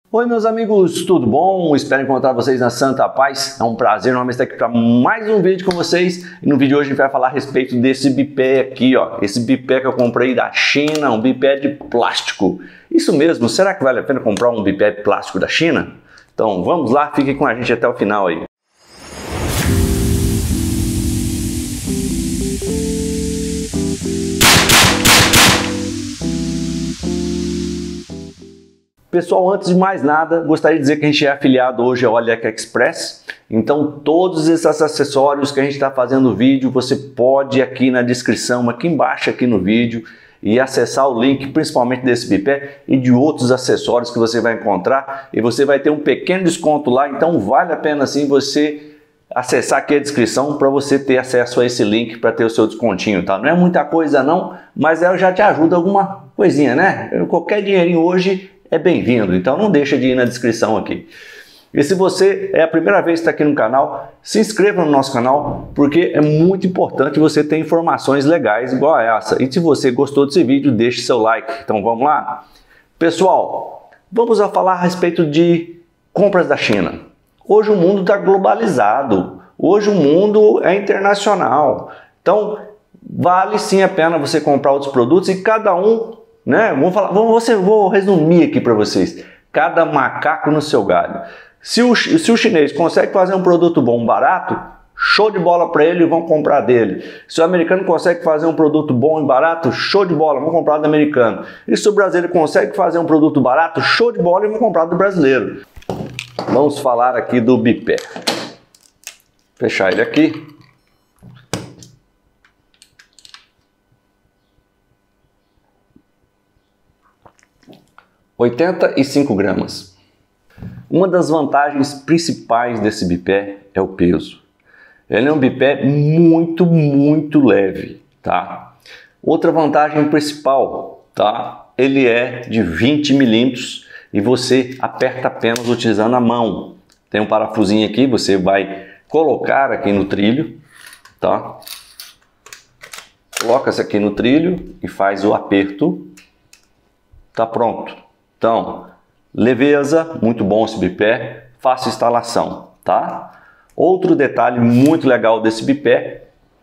Oi meus amigos, tudo bom? Espero encontrar vocês na Santa Paz. É um prazer enorme estar aqui para mais um vídeo com vocês. E no vídeo de hoje a gente vai falar a respeito desse bipé aqui, ó. Esse bipé que eu comprei da China, um bipé de plástico. Isso mesmo, será que vale a pena comprar um bipé de plástico da China? Então vamos lá, fiquem com a gente até o final aí. Pessoal, antes de mais nada, gostaria de dizer que a gente é afiliado hoje ao AliExpress. Então, todos esses acessórios que a gente está fazendo no vídeo, você pode ir aqui na descrição, aqui embaixo aqui no vídeo, e acessar o link, principalmente desse bipé e de outros acessórios que você vai encontrar. E você vai ter um pequeno desconto lá, então vale a pena sim você acessar aqui a descrição para você ter acesso a esse link para ter o seu descontinho, tá? Não é muita coisa não, mas já te ajuda alguma coisinha, né? Qualquer dinheirinho hoje é bem-vindo, então não deixa de ir na descrição aqui. E se você é a primeira vez que está aqui no canal, se inscreva no nosso canal, porque é muito importante você ter informações legais igual a essa. E se você gostou desse vídeo, deixe seu like. Então vamos lá? Pessoal, vamos falar a respeito de compras da China. Hoje o mundo está globalizado, hoje o mundo é internacional. Então vale sim a pena você comprar outros produtos e cada um, né? Vou resumir aqui para vocês. Cada macaco no seu galho. Se o chinês consegue fazer um produto bom, barato, show de bola para ele e vão comprar dele. Se o americano consegue fazer um produto bom e barato, show de bola, vão comprar do americano. E se o brasileiro consegue fazer um produto barato, show de bola e vão comprar do brasileiro. Vamos falar aqui do bipé. Fechar ele aqui. (85 gramas). Uma das vantagens principais desse bipé é o peso. Ele é um bipé muito leve, tá? Outra vantagem principal, tá? Ele é de 20 milímetros e você aperta apenas utilizando a mão. Tem um parafusinho aqui, você vai colocar aqui no trilho, tá? Coloca-se aqui no trilho e faz o aperto. Tá pronto. Então, leveza, muito bom esse bipé, fácil instalação, tá? Outro detalhe muito legal desse bipé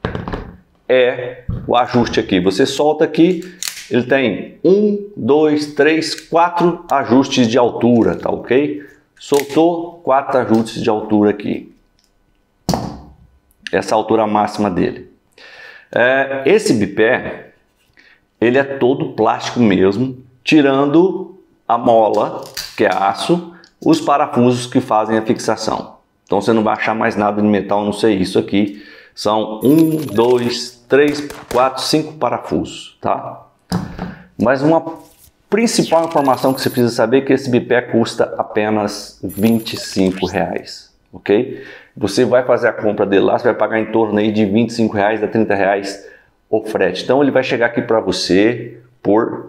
é o ajuste aqui. Você solta aqui, ele tem 1, 2, 3, 4 ajustes de altura, tá ok? Soltou, 4 ajustes de altura aqui. Essa é a altura máxima dele. Esse bipé, ele é todo plástico mesmo, tirando a mola, que é aço, os parafusos que fazem a fixação. Então você não vai achar mais nada de metal, não sei isso aqui. São 1, 2, 3, 4, 5 parafusos, tá? Mas uma principal informação que você precisa saber é que esse bipé custa apenas R$25, ok? Você vai fazer a compra dele lá, você vai pagar em torno aí de R$25 a R$30 o frete. Então ele vai chegar aqui para você por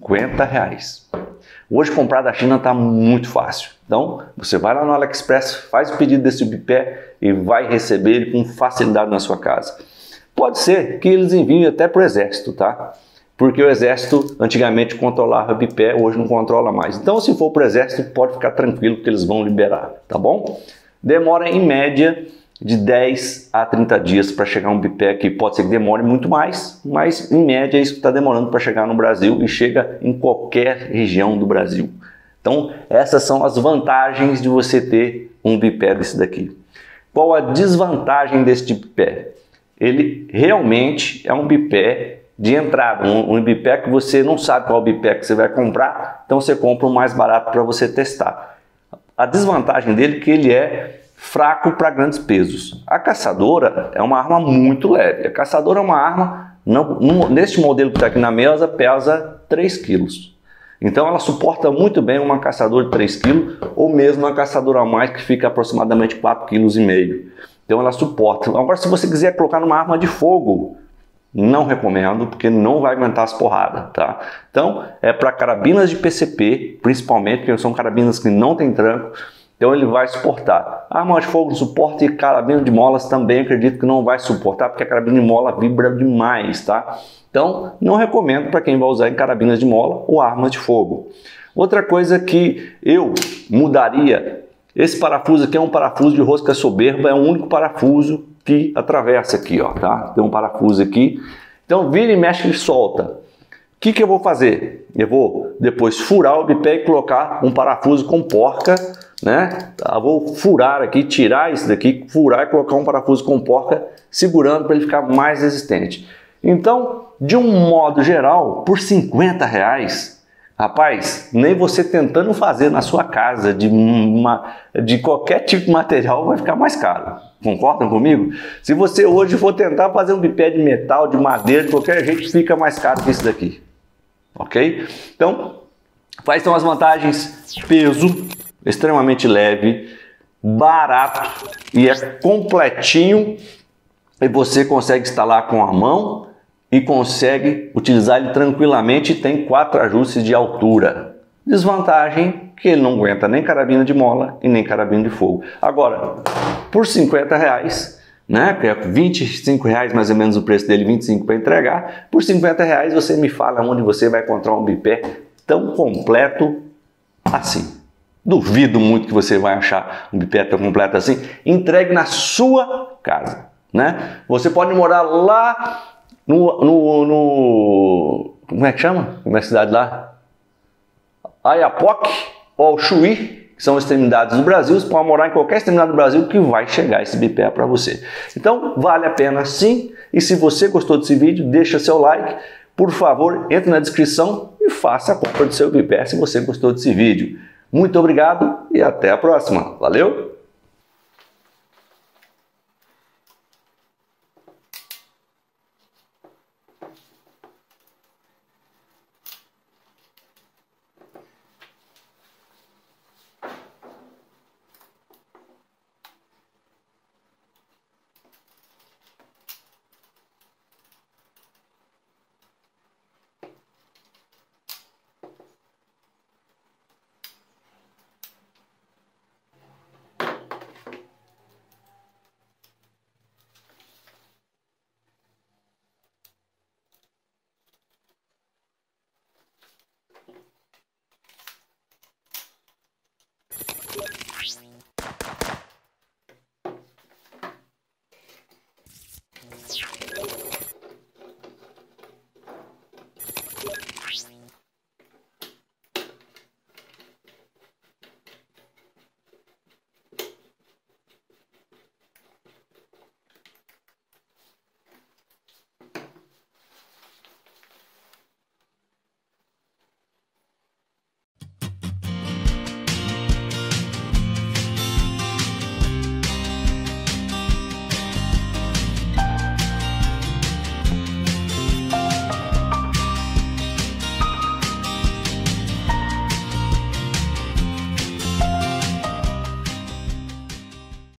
R$50. Hoje comprar da China está muito fácil. Então você vai lá no AliExpress, faz o pedido desse bipé e vai receber ele com facilidade na sua casa. Pode ser que eles enviem até para o exército, tá? Porque o exército antigamente controlava o bipé, hoje não controla mais. Então se for para o exército pode ficar tranquilo que eles vão liberar, tá bom? Demora em média de 10 a 30 dias para chegar um bipé aqui. Pode ser que demore muito mais, mas em média é isso que está demorando para chegar no Brasil e chega em qualquer região do Brasil. Então essas são as vantagens de você ter um bipé desse daqui. Qual a desvantagem desse bipé? Ele realmente é um bipé de entrada, um bipé que você não sabe qual bipé que você vai comprar, então você compra o mais barato para você testar. A desvantagem dele é que ele é fraco para grandes pesos. A caçadora é uma arma muito leve. A caçadora é uma arma, neste modelo que está aqui na mesa, pesa 3 kg. Então ela suporta muito bem uma caçadora de 3 kg ou mesmo uma caçadora a mais que fica aproximadamente 4,5 kg. Então ela suporta. Agora se você quiser colocar numa arma de fogo, não recomendo, porque não vai aguentar as porradas, tá? Então é para carabinas de PCP, principalmente, porque são carabinas que não tem tranco. Então ele vai suportar. A arma de fogo não suporta e carabina de molas também acredito que não vai suportar, porque a carabina de mola vibra demais, tá? Então não recomendo para quem vai usar em carabinas de mola ou armas de fogo. Outra coisa que eu mudaria, esse parafuso aqui é um parafuso de rosca soberba, é o único parafuso que atravessa aqui, ó, tá? Tem um parafuso aqui, então vira e mexe e solta. O que eu vou fazer? Eu vou depois furar o bipé e colocar um parafuso com porca, né? Eu vou furar aqui, tirar isso daqui, furar e colocar um parafuso com porca, segurando para ele ficar mais resistente. Então, de um modo geral, por R$50, rapaz, nem você tentando fazer na sua casa de qualquer tipo de material vai ficar mais caro. Concordam comigo? Se você hoje for tentar fazer um bipé de metal, de madeira, de qualquer jeito, fica mais caro que esse daqui. Ok? Então, quais são as vantagens? Peso, extremamente leve, barato e é completinho e você consegue instalar com a mão e consegue utilizar ele tranquilamente e tem 4 ajustes de altura. Desvantagem que ele não aguenta nem carabina de mola e nem carabina de fogo. Agora, por R$50, né, que é R$25 mais ou menos o preço dele, 25 para entregar, por R$50 você me fala onde você vai encontrar um bipé tão completo assim. Duvido muito que você vai achar um bipé tão completo assim, entregue na sua casa, né? Você pode morar lá como é que chama? Como é a cidade lá? Oiapoque ou Chuí, que são extremidades do Brasil. Você pode morar em qualquer extremidade do Brasil que vai chegar esse bipé para você. Então, vale a pena sim. E se você gostou desse vídeo, deixa seu like. Por favor, entre na descrição e faça a compra do seu bipé se você gostou desse vídeo. Muito obrigado e até a próxima. Valeu!